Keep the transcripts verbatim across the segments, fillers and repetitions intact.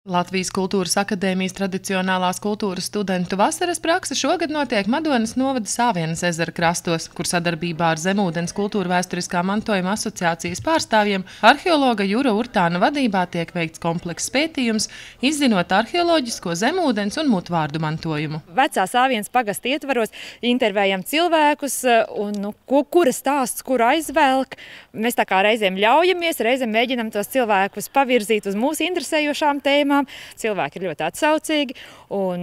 Latvijas Kultūras akadēmijas tradicionālās kultūras studentu vasaras prakse šogad notiek Madonas novada Sāvienas ezera krastos, kur sadarbībā ar Zemūdens kultūra vēsturiskā mantojuma asociācijas pārstāvjiem arheologa Jura Urtāna vadībā tiek veikts komplekss pētījums, izzinot arheoloģisko Zemūdens un mutvārdu mantojumu. Vecā Sāvienas pagasta ietvaros intervējam cilvēkus, un, nu, ko, kura stāsts, kur aizvelk. Mēs tā kā reizēm ļaujamies, reizēm mēģinam tos cilvēkus pavirzīt uz mūsu interesējošām tēmām. Cilvēki ir ļoti atsaucīgi un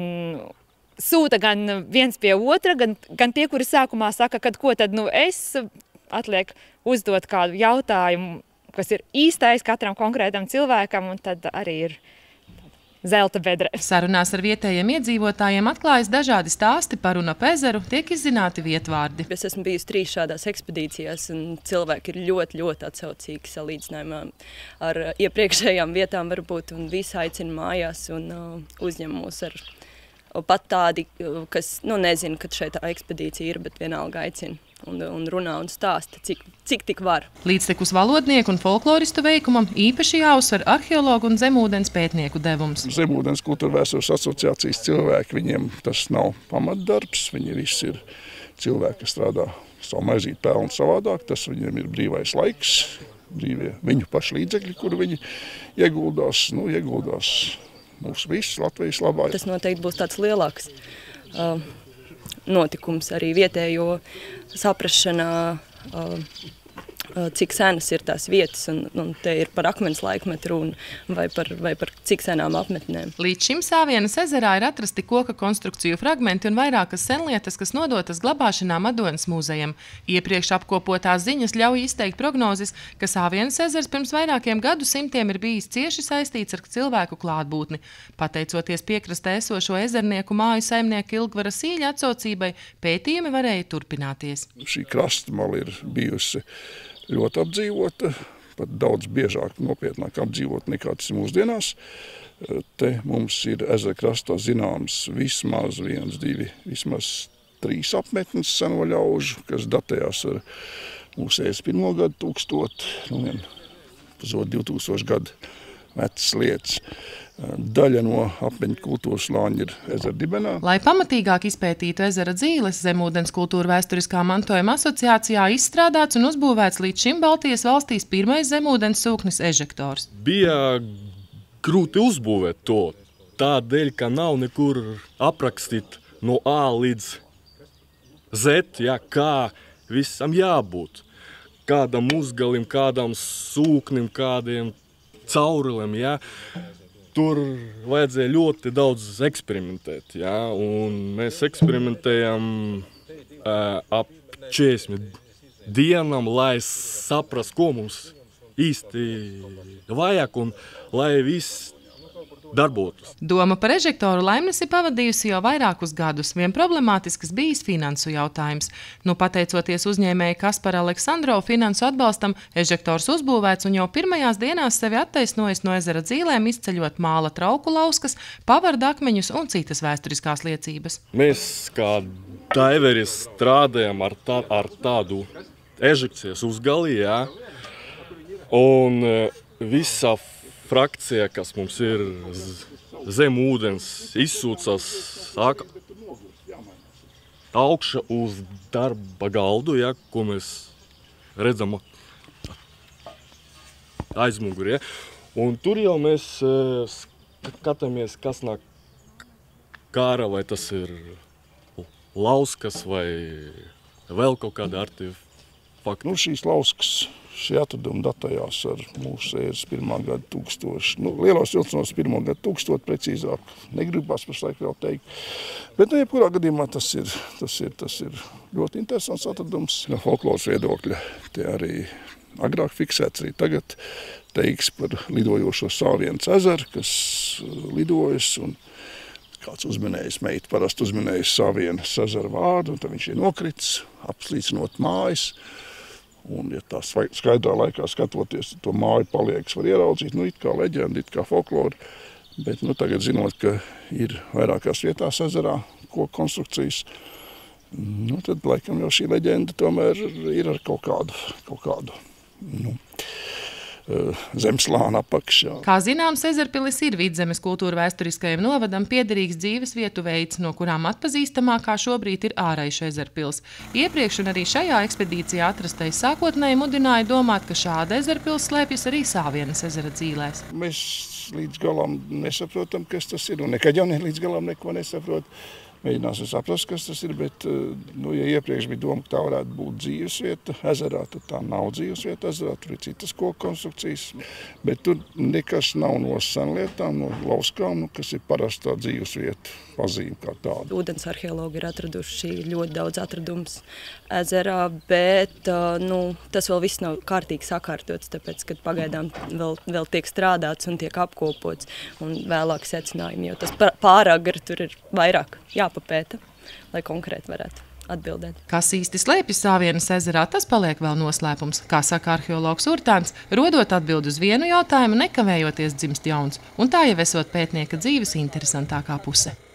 sūta gan viens pie otra, gan, gan tie, kuri sākumā saka, kad ko tad nu es, atliek uzdot kādu jautājumu, kas ir īstais katram konkrētam cilvēkam, un tad arī ir zelta bedre. Sarunās ar vietējiem iedzīvotājiem atklājas dažādi stāsti par un ap ezeru, tiek izzināti vietvārdi. Es esmu bijusi trīs šādās ekspedīcijās, un cilvēki ir ļoti, ļoti atsaucīgi salīdzinājumā ar iepriekšējām vietām varbūt, un visi aicina mājās un uh, uzņem mūs ar pat tādi, kas, nu, nezinu, kad šeit tā ekspedīcija ir, bet vienalga aicina un, un runā un stāsta, cik, cik tik var. Līdztekus valodnieku un folkloristu veikumam īpaši jāuzsver arheologu un Zemūdens pētnieku devums. Zemūdens kultūra vēstures asociācijas cilvēki, viņiem tas nav pamatdarbs, viņi visi ir cilvēki, kas strādā savu maizīti pelnu savādāk, tas viņiem ir brīvais laiks, brīvie viņu pašu līdzekļi, kur viņi ieguldās, nu, ieguldās mūsu visus Latvijas labā. Tas noteikti būs tāds lielāks uh, notikums arī vietējo saprašanā, uh, cik senas ir tās vietas, un, un te ir par akmens laikmetu runa vai par, vai par cik senām apmetnēm. Līdz šim Sāvienas ezerā ir atrasti koka konstrukciju fragmenti un vairākas senlietas, kas nodotas glabāšanā Madonas mūzejam. Iepriekš apkopotās ziņas ļauj izteikt prognozes, ka Sāvienas ezers pirms vairākiem gadsimtiem ir bijis cieši saistīts ar cilvēku klātbūtni. Pateicoties piekrastē esošo ezernieku māju saimnieku Ilgvara Sīļa atsaucībai, pētījumi varēja turpināties. Šī krastmala ir bijusi ļoti apdzīvota, pat daudz biežāk, nopietnāk apdzīvota nekā tas ir mūsdienās. Te mums ir ezera krastā zināms vismaz viens, divi, vismaz trīs apmetnes seno ļaužu, kas datējās ar mūsējas pirmo gadu tūkstot, nu vien pusot divtūkstoši gadu vecas lietas. Daļa no apmetņu kultūras slāņa ir ezera dibenā. Lai pamatīgāk izpētītu ezera dzīves, Zemūdens kultūra vēsturiskā mantojuma asociācijā izstrādāts un uzbūvēts līdz šim Baltijas valstīs pirmais zemūdens sūknis ežektors. Bija grūti uzbūvēt to, tādēļ, ka nav nekur aprakstīt no A līdz Z, ja, kā visam jābūt. Kādam uzgalim, kādam sūknim, kādiem cauruliem, ja. Tur vajadzēja ļoti daudz eksperimentēt, ja, un mēs eksperimentējam uh, ap četrdesmit dienām, lai saprast, ko mums īsti vajag un lai viss darbotos. Doma par ežektoru Laimnes ir pavadījusi jau vairākus gadus, vien problemātisks bijis finansu jautājums. Nu, pateicoties uzņēmēja Kaspara Aleksandrova finansu atbalstam, ežektors uzbūvēts un jau pirmajās dienās sevi attaisnojis no ezera dzīlēm, izceļot māla trauku lauskas, pavarda akmeņus un citas vēsturiskās liecības. Mēs kā daiveri strādājam ar, tā, ar tādu ežekcijas uzgali, jā, un visa frakcija, kas mums ir zem ūdens, izsūcās augšā uz darba galdu, ja, ko mēs redzam aizmugurē. Un tur jau mēs skatāmies, kas nāk kāra, vai tas ir lauskas vai vēl kaut kāda artefakta. Nu, šīs lauskas, šie atradumi datējās ar mūsu eras pirmā gada tūkstoši. Nu, lielos vilcienos pirmo gadu tūkstot precīzāk. Negribas pašlaik vēl teikt. Bet, nu, jebkurā gadījumā tas ir, tas ir, tas ir ļoti interesants atradums. No folkloras viedokļa tie arī agrāk fiksēts, arī tagad teiks par lidojošo Sāvienas ezeru, kas lidojas un kāds uzminējis, meita parasti uzminējis Sāvienas ezera vārdu, un tad viņš ir nokrits, apslīcinot mājas. Un, ja tā skaidrā laikā skatoties, to māju paliekas var ieraudzīt, nu, it kā leģenda, it kā folklora. Bet, nu, tagad zinot, ka ir vairākās vietās ezerā koku konstrukcijas, nu, tad, laikam, jau šī leģenda tomēr ir ar kaut kādu, kaut kādu, nu, zemslāna apakšā. Kā zināms, Ezerpilis ir Vidzemes kultūra vēsturiskajam novadam piederīgs dzīves vietu veids, no kurām atpazīstamākā šobrīd ir Āraišu Ezerpils. Iepriekš un arī šajā ekspedīcijā atrastais sākotnēji mudināja domāt, ka šāda Ezerpils slēpjas arī Sāvienes ezera dzīlēs. Mēs līdz galam nesaprotam, kas tas ir, un nekad jau ne līdz galam neko nesaprot. Mēģināsim saprast, kas tas ir, bet, nu, ja iepriekš bija doma, ka tā varētu būt dzīvesvieta ezerā, tad tā nav dzīvesvieta ezerā, tur ir citas koku konstrukcijas, bet tur nekas nav no senlietām, no lauskām, nu, kas ir parastā dzīvesvieta pazīme kā tāda. Ūdens arheologi ir atraduši ļoti daudz atradums ezerā, bet nu, tas vēl viss nav kārtīgi sakārtots, tāpēc, kad pagaidām vēl, vēl tiek strādāts un tiek apkopots un vēlāk secinājumi, jo tas pārāk gar tur ir vairāk jāpapēta, lai konkrēti varētu atbildēt. Kas īsti slēpjas Sāvienes ezerā, tas paliek vēl noslēpums. Kā saka arheologs Urtāns, rodot atbildi uz vienu jautājumu, nekavējoties dzimst jauns, un tā jau esot pētnieka dzīves interesantākā puse.